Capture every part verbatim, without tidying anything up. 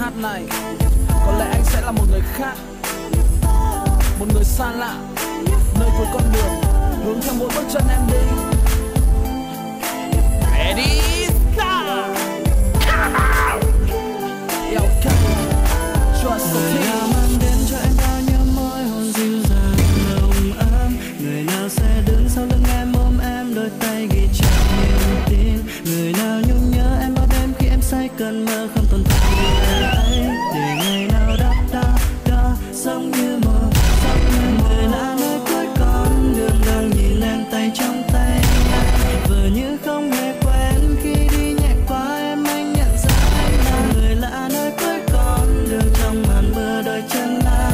hát này. Có lẽ anh sẽ là một người khác, một người xa lạ, nơi cuối con đường, hướng theo mỗi bước chân em đi. Ready, start. Yo, come. Trust the Người team. nào mang đến cho em bao nhiêu môi hôn dịu dàng nồng ấm. Người nào sẽ đứng sau lưng em ôm em đôi tay ghi chặt niềm tin. Người nào nhung nhớ em bao đêm khi em say cơn mơ không tồn tại ngày ấy. Để ngày nào đắp đắp đắp sống như mơ, sống như mơ. Người là nơi cuối con đường đang nhìn em tay trong tay. Vừa như không hề quen khi đi nhẹ qua em anh nhận ra anh là người lạ nơi cuối con đường trong màn mưa đôi chân lá.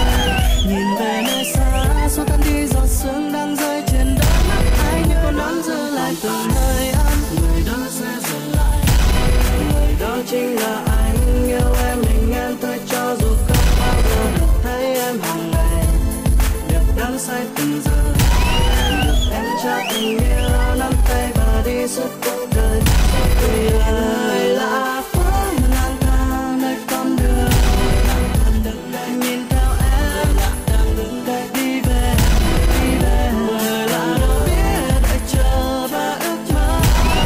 Nhìn về nơi xa xóa tan đi giọt sương đang rơi trên đôi mắt anh, nhưng còn vẫn giữ lại từng hơi ấm. Người đó sẽ dừng lại, người đó chính là anh. Yêu em mình em tôi cho dù không bao giờ được thấy em hàng ngày, được đắm say từng giờ, được em cho tình yêu nắm tay và đi suốt cuộc đời. Vì lời là phố lang thang nơi con đường, đang đứng đây nhìn theo em, đang đứng đây đi về, đi về. Người là đâu biết đợi chờ và ước mơ,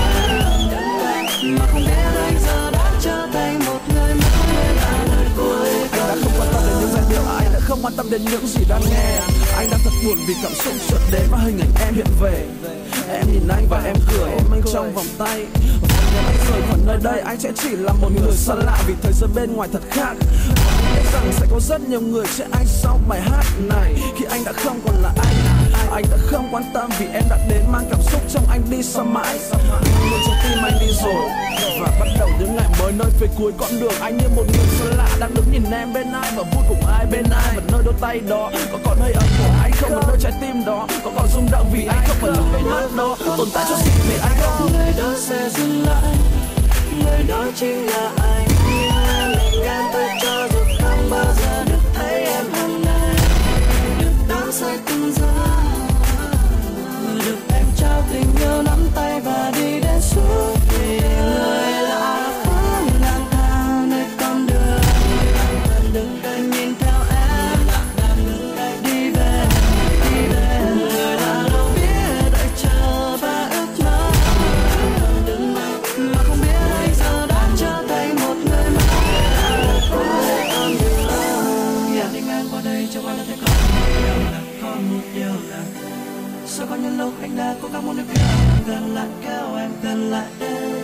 đứng đây mà không biết anh giờ đã trở thành một người mới là nơi cuối. Anh đã không quan tâm đến những giai điệu, anh đã không quan tâm đến những gì đang nghe. Anh đang thật buồn vì cảm xúc chợt đến và hình ảnh em hiện về. Em nhìn anh và em cười, ôm anh trong vòng tay. Và nếu anh rời khỏi nơi đây, anh sẽ chỉ là một người xa lạ vì thế giới bên ngoài thật khác. Và anh biết rằng sẽ có rất nhiều người sẽ anh sau bài hát này. Khi anh đã không còn là anh, anh đã không quan tâm vì em đã đến mang cảm xúc trong anh đi xa mãi. Người trong tim anh đi rồi và bắt đầu những ngày mới nơi phía cuối con đường. Anh như một người xa lạ đang đứng nhìn em bên ai và vui cùng ai bên ai. Và nơi đôi tay đó có còn hơi ấm của anh không, và nơi trái tim đó có còn rung động vì anh không phải là người mắt đó tồn tại cho gì để anh không. Người đó sẽ dừng lại, người đó chính là anh. Mình em tôi cho dù không bao giờ được thấy em hàng ngày, được đắm say từng giờ, được em trao tình yêu nắm tay và đi đến suốt. Vì người là phố lang thang nơi con đường, đang đứng đây nhìn theo em, đang đứng đây đi về, đi về. Người đã đâu biết đợi chờ và ước mơ, đứng đây mà không biết anh giờ đã trở thành một người mới là cuối con đường. Dạ đi ngang qua đây cho anh đã thấy có một điều là, có một điều là sao có những lúc anh đã cố gắng muốn được biết em gần lại, kéo em gần lại đây.